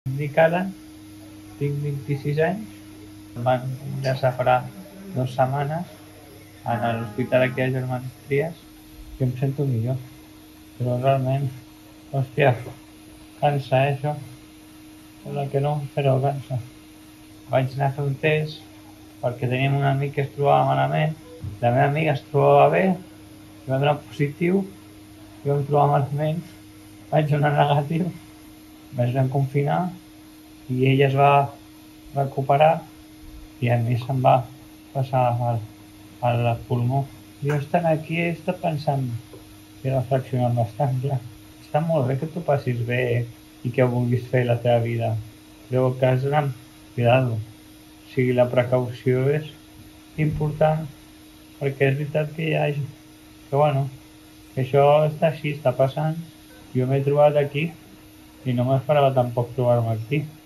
Dic ara, tinc 26 anys, em van ingressar farà 2 setmanes en l'hospital aquí de Germans Trias i em sento millor, però realment, hòstia, cansa, això. Sembla que no, però cansa. Vaig anar a fer un test perquè teníem un amic que es trobava malament, la meva amiga es trobava bé, i va donar positiu, jo em trobava malament, vaig donar negatiu, vaig anar a confinar i ella es va recuperar i a mi se'm va passar al pulmó. Jo estant aquí he estat pensant i reflexionant bastant, clar. Està molt bé que tu passis bé i que vulguis fer la teva vida, però que has d'anar amb cuidado. O sigui, la precaució és important perquè és veritat que hi ha gent que, bueno, que això està així, està passant. Jo m'he trobat aquí i no m'esperava tampoc trobar-me aquí.